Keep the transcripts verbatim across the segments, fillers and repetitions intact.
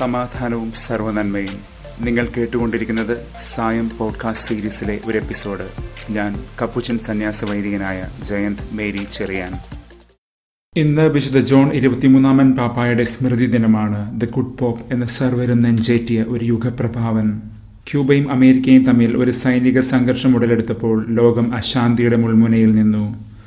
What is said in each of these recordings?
സമാധാനവും സർവ്വനന്മയും. നിങ്ങൾ കേട്ടുകൊണ്ടിരിക്കുന്നത് സായം പോഡ്കാസ്റ്റ് സീരീസിലെ ഒരു എപ്പിസോഡ്. ഞാൻ കപ്പുച്ചൻ സന്യാസ വൈദികനായ ജയന്ത് മേരി ചെറിയാൻ. ഇന്ന് വിശുദ്ധ ജോൺ ഇരുപത്തിമൂന്നാമൻ പാപ്പായുടെ സ്മൃതി ദിനമാണ്. ദ ഗുഡ് പോപ്പ് എന്ന സർവരും നെഞ്ചേറ്റിയ ഒരു യുഗപ്രഭാവൻ. ക്യൂബയും അമേരിക്കയും തമ്മിൽ ഒരു സൈനിക സംഘർഷം ഉടലെടുത്തപ്പോൾ ലോകം അശാന്തിയുടെ മുൾമുനയിൽ നിന്നു.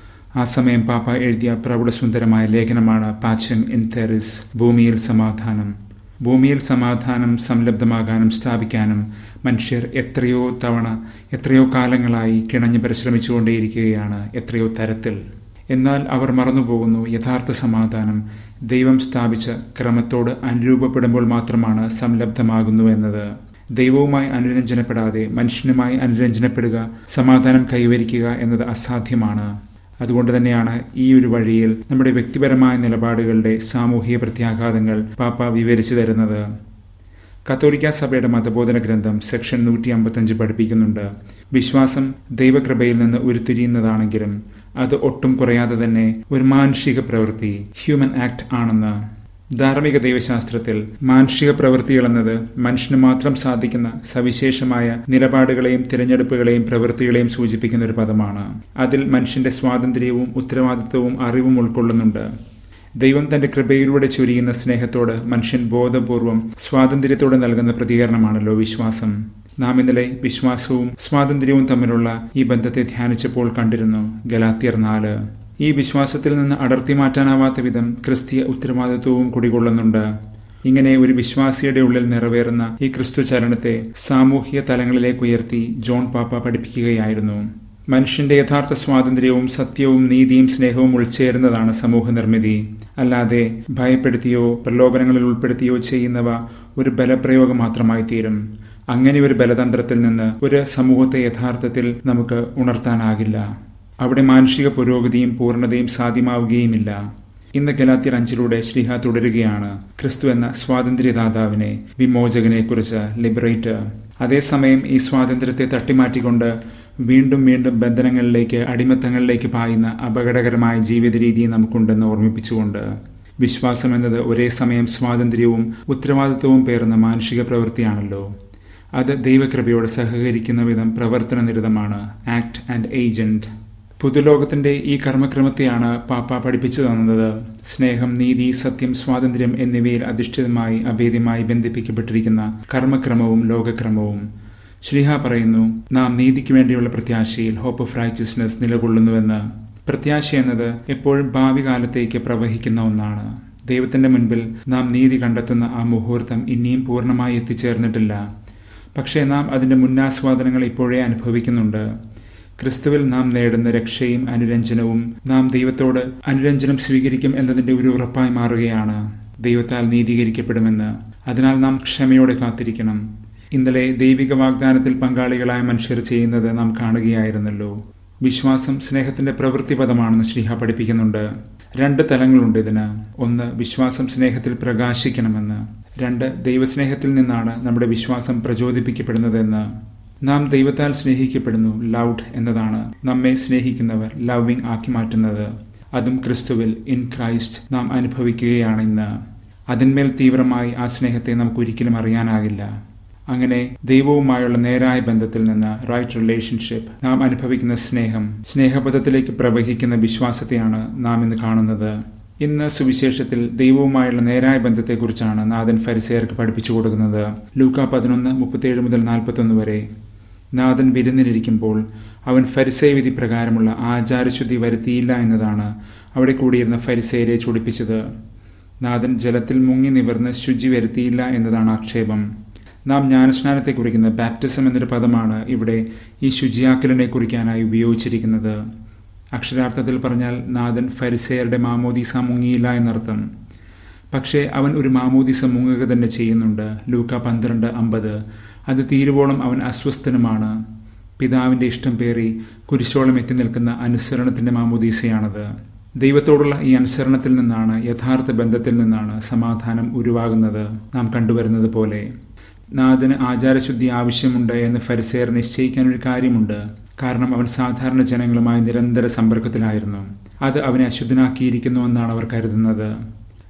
ആ സമയം പാപ്പ എഴുതിയ പ്രൗഢസുന്ദരമായ ലേഖനമാണ് പാച്ചം ഇൻ തെറിസ്, ഭൂമിയിൽ സമാധാനം. ഭൂമിയിൽ സമാധാനം സംലബ്ധമാകാനും സ്ഥാപിക്കാനും മനുഷ്യർ എത്രയോ തവണ എത്രയോ കാലങ്ങളായി കിണഞ്ഞ് പരിശ്രമിച്ചുകൊണ്ടേയിരിക്കുകയാണ്, എത്രയോ തരത്തിൽ. എന്നാൽ അവർ മറന്നുപോകുന്നു, യഥാർത്ഥ സമാധാനം ദൈവം സ്ഥാപിച്ച ക്രമത്തോട് അനുരൂപപ്പെടുമ്പോൾ മാത്രമാണ് സംലബ്ധമാകുന്നു എന്നത്. ദൈവവുമായി അനുരഞ്ജനപ്പെടാതെ മനുഷ്യനുമായി അനുരഞ്ജനപ്പെടുക, സമാധാനം കൈവരിക്കുക എന്നത് അസാധ്യമാണ്. അതുകൊണ്ട് തന്നെയാണ് ഈ ഒരു വഴിയിൽ നമ്മുടെ വ്യക്തിപരമായ നിലപാടുകളുടെ സാമൂഹിക പ്രത്യാഘാതങ്ങൾ പാപ്പ വിവരിച്ചു തരുന്നത്. കത്തോലിക്ക സഭയുടെ മതബോധന ഗ്രന്ഥം സെക്ഷൻ നൂറ്റി അമ്പത്തഞ്ച് പഠിപ്പിക്കുന്നുണ്ട്, വിശ്വാസം ദൈവകൃപയിൽ നിന്ന് ഉരുത്തിരിയുന്നതാണെങ്കിലും അത് ഒട്ടും കുറയാതെ തന്നെ ഒരു മാനുഷിക പ്രവൃത്തി, ഹ്യൂമൻ ആക്ട് ആണെന്ന്. ധാർമ്മിക ദൈവശാസ്ത്രത്തിൽ മാനുഷിക പ്രവൃത്തികൾ എന്നത് മനുഷ്യന് മാത്രം സാധിക്കുന്ന സവിശേഷമായ നിലപാടുകളെയും തിരഞ്ഞെടുപ്പുകളെയും പ്രവൃത്തികളെയും സൂചിപ്പിക്കുന്ന ഒരു പദമാണ്. അതിൽ മനുഷ്യന്റെ സ്വാതന്ത്ര്യവും ഉത്തരവാദിത്വവും അറിവും ഉൾക്കൊള്ളുന്നുണ്ട്. ദൈവം തന്റെ കൃപയിലൂടെ ചൊരിയുന്ന സ്നേഹത്തോട് മനുഷ്യൻ ബോധപൂർവം സ്വാതന്ത്ര്യത്തോടെ നൽകുന്ന പ്രതികരണമാണല്ലോ വിശ്വാസം. നാം ഇന്നലെ വിശ്വാസവും സ്വാതന്ത്ര്യവും തമ്മിലുള്ള ഈ ബന്ധത്തെ ധ്യാനിച്ചപ്പോൾ കണ്ടിരുന്നു. ഗലാത്യർ നാല്. ഈ വിശ്വാസത്തിൽ നിന്ന് അടർത്തി മാറ്റാനാവാത്ത വിധം ക്രിസ്തീയ ഉത്തരവാദിത്വവും കുടികൊള്ളുന്നുണ്ട്. ഇങ്ങനെ ഒരു വിശ്വാസിയുടെ ഉള്ളിൽ നിറവേറുന്ന ഈ ക്രിസ്തു ചരണത്തെ സാമൂഹിക തലങ്ങളിലേക്ക് ഉയർത്തി ജോൺ പാപ്പ പഠിപ്പിക്കുകയായിരുന്നു. മനുഷ്യന്റെ യഥാർത്ഥ സ്വാതന്ത്ര്യവും സത്യവും നീതിയും സ്നേഹവും ഉൾച്ചേരുന്നതാണ് സമൂഹ നിർമ്മിതി. അല്ലാതെ ഭയപ്പെടുത്തിയോ പ്രലോഭനങ്ങളിൽ ഉൾപ്പെടുത്തിയോ ചെയ്യുന്നവ ഒരു ബലപ്രയോഗം മാത്രമായി തീരും. അങ്ങനെ ഒരു ബലതന്ത്രത്തിൽ നിന്ന് ഒരു സമൂഹത്തെ യഥാർത്ഥത്തിൽ നമുക്ക് ഉണർത്താനാകില്ല. അവിടെ മാനുഷിക പുരോഗതിയും പൂർണ്ണതയും സാധ്യമാവുകയുമില്ല. ഇന്ന് ഗലാത്യർ അഞ്ചിലൂടെ ശ്ലീഹ തുടരുകയാണ് ക്രിസ്തു എന്ന സ്വാതന്ത്ര്യദാതാവിനെ, വിമോചകനെ കുറിച്ച്, ലിബറേറ്റർ. അതേസമയം ഈ സ്വാതന്ത്ര്യത്തെ തട്ടിമാറ്റിക്കൊണ്ട് വീണ്ടും വീണ്ടും ബന്ധനങ്ങളിലേക്ക്, അടിമത്തങ്ങളിലേക്ക് പായുന്ന അപകടകരമായ ജീവിത രീതി നമുക്കുണ്ടെന്ന് ഓർമ്മിപ്പിച്ചുകൊണ്ട്, വിശ്വാസം എന്നത് ഒരേ സമയം സ്വാതന്ത്ര്യവും ഉത്തരവാദിത്വവും പേറുന്ന മാനുഷിക പ്രവൃത്തിയാണല്ലോ. അത് ദൈവകൃപയോട് സഹകരിക്കുന്ന വിധം പ്രവർത്തന നിരതമാണ്, ആക്ട് ആൻഡ് ഏജന്റ്. പുതുലോകത്തിന്റെ ഈ കർമ്മക്രമത്തെയാണ് പാപ്പ പഠിപ്പിച്ചു തന്നത്. സ്നേഹം, നീതി, സത്യം, സ്വാതന്ത്ര്യം എന്നിവയിൽ അധിഷ്ഠിതമായി അഭേദ്യമായി ബന്ധിപ്പിക്കപ്പെട്ടിരിക്കുന്ന കർമ്മക്രമവും ലോകക്രമവും. ശ്ലീഹ പറയുന്നു, നാം നീതിക്ക് വേണ്ടിയുള്ള പ്രത്യാശയിൽ, ഹോപ്പ് ഓഫ് റൈച്ചസ്നെസ്, നിലകൊള്ളുന്നുവെന്ന്. പ്രത്യാശ എന്നത് എപ്പോഴും ഭാവി കാലത്തേക്ക് പ്രവഹിക്കുന്ന ഒന്നാണ്. ദൈവത്തിന്റെ മുൻപിൽ നാം നീതി കണ്ടെത്തുന്ന ആ മുഹൂർത്തം ഇനിയും പൂർണ്ണമായി എത്തിച്ചേർന്നിട്ടില്ല. പക്ഷേ നാം അതിന്റെ മുന്നാസ്വാദനങ്ങൾ ഇപ്പോഴേ അനുഭവിക്കുന്നുണ്ട്. ക്രിസ്തുവിൽ നാം നേടുന്ന രക്ഷയും അനുരഞ്ജനവും നാം ദൈവത്തോട് അനുരഞ്ജനം സ്വീകരിക്കും എന്നതിന്റെ ഒരു ഉറപ്പായി മാറുകയാണ്. ദൈവത്താൽ നീതീകരിക്കപ്പെടുമെന്ന്. അതിനാൽ നാം ക്ഷമയോടെ കാത്തിരിക്കണം. ഇന്നലെ ദൈവിക വാഗ്ദാനത്തിൽ പങ്കാളികളായ മനുഷ്യർ ചെയ്യുന്നത് നാം കാണുകയായിരുന്നല്ലോ. വിശ്വാസം സ്നേഹത്തിന്റെ പ്രവൃത്തിപദമാണെന്ന് ശ്ലീഹ പഠിപ്പിക്കുന്നുണ്ട്. രണ്ട് തലങ്ങളുണ്ട് ഇതിന്. ഒന്ന്, വിശ്വാസം സ്നേഹത്തിൽ പ്രകാശിക്കണമെന്ന്. രണ്ട്, ദൈവസ്നേഹത്തിൽ നിന്നാണ് നമ്മുടെ വിശ്വാസം പ്രചോദിപ്പിക്കപ്പെടുന്നതെന്ന്. നാം ദൈവത്താൽ സ്നേഹിക്കപ്പെടുന്നു, ലൗഡ് എന്നതാണ് നമ്മെ സ്നേഹിക്കുന്നവർ ലവിംഗ് ആക്കി മാറ്റുന്നത്. അതും ക്രിസ്തുവിൽ, ഇൻ ക്രൈസ്റ്റ്, നാം അനുഭവിക്കുകയാണ് ഇന്ന്. അതിന്മേൽ തീവ്രമായി ആ സ്നേഹത്തെ നമുക്ക് ഒരിക്കലും അറിയാനാകില്ല. അങ്ങനെ ദൈവവുമായുള്ള നേരായ ബന്ധത്തിൽ നിന്ന്, റൈറ്റ് റിലേഷൻഷിപ്പ്, നാം അനുഭവിക്കുന്ന സ്നേഹം, സ്നേഹപഥത്തിലേക്ക് പ്രവഹിക്കുന്ന വിശ്വാസത്തെയാണ് നാം ഇന്ന് കാണുന്നത്. ഇന്ന് സുവിശേഷത്തിൽ ദൈവവുമായുള്ള നേരായ ബന്ധത്തെക്കുറിച്ചാണ് നാഥൻ ഫരിസേയർക്ക് പഠിപ്പിച്ചു കൊടുക്കുന്നത്. ലൂക്ക പതിനൊന്ന് മുപ്പത്തിയേഴ് മുതൽ നാൽപ്പത്തൊന്ന് വരെ. നാഥൻ വിരുന്നിലിരിക്കുമ്പോൾ അവൻ ഫരിസേയ വിധി പ്രകാരമുള്ള ആചാരശുദ്ധി വരുത്തിയില്ല എന്നതാണ് അവിടെ കൂടിയിരുന്ന ഫരിസേയരെ ചൊടിപ്പിച്ചത്. നാഥൻ ജലത്തിൽ മുങ്ങി നിവർന്ന് ശുചി വരുത്തിയില്ല എന്നതാണ് ആക്ഷേപം. നാം ജ്ഞാനസ്നാനത്തെ കുറിക്കുന്ന ബാപ്റ്റിസം എന്നൊരു പദമാണ് ഇവിടെ ഈ ശുചിയാക്കലിനെ കുറിക്കാനായി ഉപയോഗിച്ചിരിക്കുന്നത്. അക്ഷരാർത്ഥത്തിൽ പറഞ്ഞാൽ നാഥൻ ഫരിസേയരുടെ മാമോദീസ മുങ്ങിയില്ല എന്നർത്ഥം. പക്ഷേ അവൻ ഒരു മാമോദീസ മുങ്ങുക തന്നെ ചെയ്യുന്നുണ്ട്. ലൂക്ക പന്ത്രണ്ട് അമ്പത്. അത് തീരുവോളം അവൻ അസ്വസ്ഥനുമാണ്. പിതാവിന്റെ ഇഷ്ടം പേറി കുരിശോളം എത്തി നിൽക്കുന്ന അനുസരണത്തിന്റെ മാമോദീസയാണത്. ദൈവത്തോടുള്ള ഈ അനുസരണത്തിൽ നിന്നാണ്, യഥാർത്ഥ ബന്ധത്തിൽ നിന്നാണ് സമാധാനം ഉരുവാകുന്നത്. നാം കണ്ടുവരുന്നത് പോലെ നാഥന് ആചാരശുദ്ധി ആവശ്യമുണ്ട് എന്ന് ഫരിസേയർ നിശ്ചയിക്കാൻ ഒരു കാര്യമുണ്ട്. കാരണം അവൻ സാധാരണ ജനങ്ങളുമായി നിരന്തര സമ്പർക്കത്തിലായിരുന്നു. അത് അവനെ അശുദ്ധനാക്കിയിരിക്കുന്നുവെന്നാണ് അവർ കരുതുന്നത്.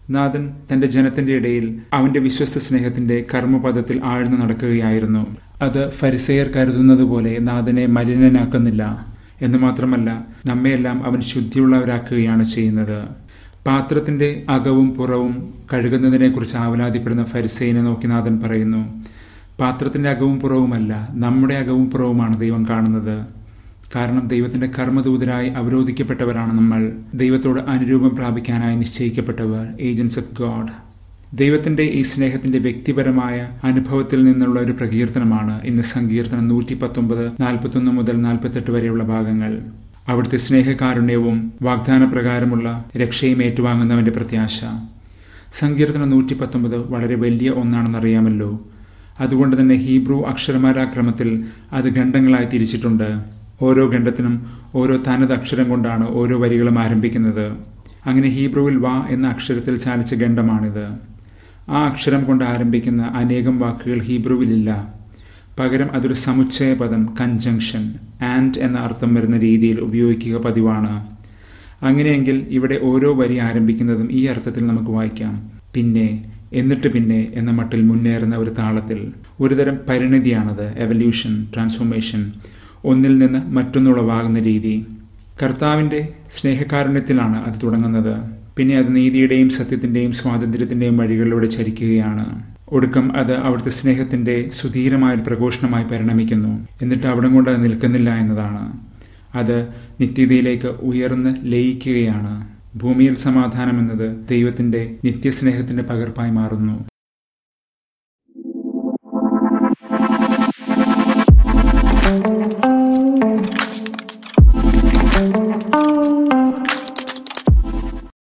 നാഥൻ തന്റെ ജനത്തിന്റെ ഇടയിൽ അവന്റെ വിശ്വസ്ത സ്നേഹത്തിന്റെ കർമ്മപദത്തിൽ ആഴ്ന്നു നടക്കുകയായിരുന്നു. അത് ഫരിസേയർ കരുതുന്നത് പോലെ നാഥനെ മലിനനാക്കുന്നില്ല എന്ന് മാത്രമല്ല, നമ്മയെല്ലാം അവൻ ശുദ്ധിയുള്ളവരാക്കുകയാണ് ചെയ്യുന്നത്. പാത്രത്തിന്റെ അകവും പുറവും കഴുകുന്നതിനെക്കുറിച്ച് ആവലാതിപ്പെടുന്ന ഫരിസേയനെ നോക്കി നാഥൻ പറയുന്നു, പാത്രത്തിന്റെ അകവും പുറവുമല്ല, നമ്മുടെ അകവും പുറവുമാണ് ദൈവം കാണുന്നത്. കാരണം ദൈവത്തിന്റെ കർമ്മദൂതരായി അവരോധിക്കപ്പെട്ടവരാണ് നമ്മൾ, ദൈവത്തോട് അനുരൂപം പ്രാപിക്കാനായി നിശ്ചയിക്കപ്പെട്ടവർ, ഏജന്റ്സ് ഓഫ് ഗോഡ്. ദൈവത്തിന്റെ ഈ സ്നേഹത്തിന്റെ വ്യക്തിപരമായ അനുഭവത്തിൽ നിന്നുള്ള ഒരു പ്രകീർത്തനമാണ് ഇന്ന് സങ്കീർത്തനം നൂറ്റി പത്തൊമ്പത് നാൽപ്പത്തൊന്ന് മുതൽ നാൽപ്പത്തെട്ട് വരെയുള്ള ഭാഗങ്ങൾ. അവിടുത്തെ സ്നേഹകാരുണ്യവും വാഗ്ദാനപ്രകാരമുള്ള രക്ഷയും ഏറ്റുവാങ്ങുന്നവന്റെ പ്രത്യാശ. സങ്കീർത്തനം നൂറ്റി പത്തൊമ്പത് വളരെ വലിയ ഒന്നാണെന്നറിയാമല്ലോ. അതുകൊണ്ട് തന്നെ ഹീബ്രു അക്ഷരമാലാക്രമത്തിൽ അത് ഖണ്ഡങ്ങളായി തിരിച്ചിട്ടുണ്ട്. ഓരോ ഖണ്ഡത്തിനും ഓരോ തനത് അക്ഷരം കൊണ്ടാണ് ഓരോ വരികളും ആരംഭിക്കുന്നത്. അങ്ങനെ ഹീബ്രുവിൽ വാ എന്ന അക്ഷരത്തിൽ ചാലിച്ച ഖണ്ഡമാണിത്. ആ അക്ഷരം കൊണ്ട് ആരംഭിക്കുന്ന അനേകം വാക്കുകൾ ഹീബ്രുവിലില്ല. പകരം അതൊരു സമുച്ചയ പദം, കൺജങ്ഷൻ, ആൻഡ് എന്ന അർത്ഥം വരുന്ന രീതിയിൽ ഉപയോഗിക്കുക പതിവാണ്. അങ്ങനെയെങ്കിൽ ഇവിടെ ഓരോ വരി ആരംഭിക്കുന്നതും ഈ അർത്ഥത്തിൽ നമുക്ക് വായിക്കാം. പിന്നെ, എന്നിട്ട് പിന്നെ എന്ന മട്ടിൽ മുന്നേറുന്ന ഒരു താളത്തിൽ. ഒരുതരം പരിണതിയാണത്, എവല്യൂഷൻ, ട്രാൻസ്ഫോർമേഷൻ, ഒന്നിൽ നിന്ന് മറ്റൊന്നുളവാകുന്ന രീതി. കർത്താവിന്റെ സ്നേഹകാരുണ്യത്തിലാണ് അത് തുടങ്ങുന്നത്. പിന്നെ അത് നീതിയുടെയും സത്യത്തിന്റെയും സ്വാതന്ത്ര്യത്തിന്റെയും വഴികളിലൂടെ ചരിക്കുകയാണ്. ഒടുക്കം അത് അവിടുത്തെ സ്നേഹത്തിന്റെ സുധീരമായ പ്രഘോഷണമായി പരിണമിക്കുന്നു. എന്നിട്ട് അവിടം കൊണ്ട് അത് നിൽക്കുന്നില്ല എന്നതാണ്. അത് നിത്യതയിലേക്ക് ഉയർന്ന് ലയിക്കുകയാണ്. ഭൂമിയിൽ സമാധാനം എന്നത് ദൈവത്തിന്റെ നിത്യസ്നേഹത്തിന്റെ പകർപ്പായി മാറുന്നു.